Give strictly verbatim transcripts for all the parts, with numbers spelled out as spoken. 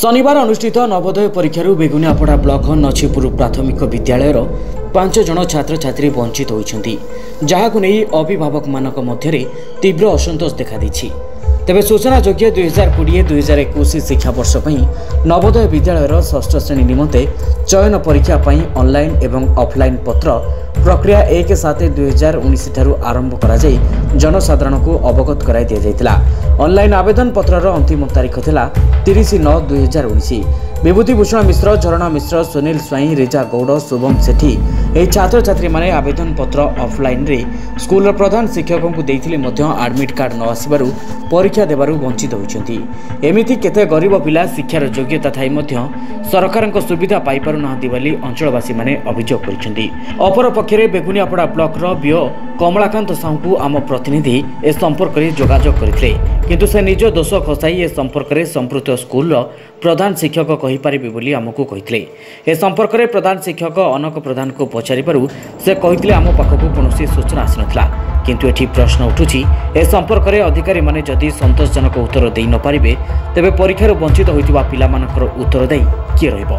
शनिवार अनुष्ठित नवोदय परीक्षार बेगुनियापड़ा ब्लॉक नछीपुर प्राथमिक विद्यालयर पांच जन छात्र छात्री वंचित होती जहां नहीं अभिभावक मानक मध्य तीव्र असंतोष देखा तेबे सूचना योग्य दुई हजार कोड़े दुई हजार एकुश शिक्षा वर्ष नवोदय विद्यालयर षष्ठ श्रेणी निमंते चयन परीक्षा ऑनलाइन एवं ऑफलाइन पत्र प्रक्रिया एक सात दुई हजार उन्नीस आरंभ कर जनसाधारण को अवगत कराई दि जाइतिला। ऑनलाइन आवेदन पत्रर अंतिम तारीख थिला तीस नौ दुई हजार उन्नीस। विभूति भूषण मिश्र, झरणा मिश्र, सुनील स्वाई, रेजा गौड़, शुभम सेठी ए छात्र छात्री माने आवेदन पत्र ऑफलाइन रे स्कूल प्रधान शिक्षकों को देथिले मध्य एडमिट कार्ड न आसिबारु परीक्षा देबारु वंचित होइछंती। एमिति केते गरीब पिला शिक्षार योग्यता थाई मध्य सरकारक सुविधा पाई पारु नाहंती बोली अंचलवासी माने अभियोग करिसंती। अपर पक्षरे बेगुनियापड़ा ब्लॉक रो बियो कमलाकांत साहू को आम प्रतिनिधि ए संपर्क में जोगाजोग करथिले किंतु से निज दोष खसाई ए संपर्क में संपृक्त स्कूल प्रधान शिक्षक कहि परिबे बोली आमको कहिथिले। ए संपर्क में प्रधान शिक्षक अनक प्रधान को पचारिबारु से कहिथिले आम पाखकु कोनोसी सूचना आसिनथला किंतु एठी प्रश्न उठुछि ए संपर्क में अधिकारी माने जदि संतोषजनक उत्तर देई न पारिबे तेबे परीक्षार वंचित होइतिबा पिला मानकर उत्तर देई किए रहइबो।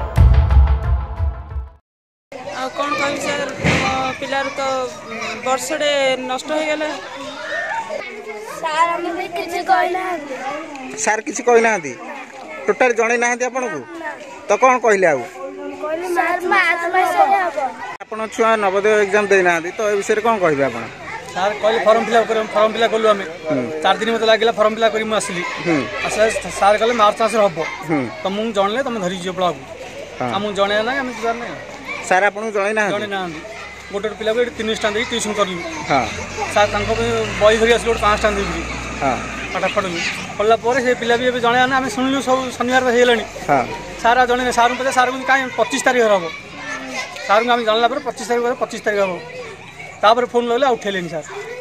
आ कोन कहि सर पिलार तो वर्षडे नष्ट हो गेला सार हम किछि कहला सार किछि कहना हथि टोटल जणे ना हथि आपन को तो कोन कहले आ कहले सर मार्च मासे हबो आपन छुआ नवोदय एग्जाम देना हथि तो ए विषय कोन कहबे आपन सर कहले फॉर्म फिल अप करम फॉर्म फिल कलु हमें चार दिन मते लागिला फॉर्म फिल करी मु आसली आसा सर कहले मार्च मासे हबो तो मु जानले तुम धरि जियो ब्लॉक हम जणे ना हम जान नै सर आपन जणे ना जणे ना गोटे पिला को तीन स्टान दे ट्यूशन करलु हां सर तांको बॉय धरि आसलो पांच स्टान दे हां पाठ पढलु पढला पर से पिला भी जणे ना हम सुनलु सब शनिवार हेलानी हां सर जणे सर को सर को काई पच्चीस तारिख हबो सर को हम जानला पर पच्चीस तारिख पच्चीस तारिख हबो तापर फोन लगला उठेलेनी सर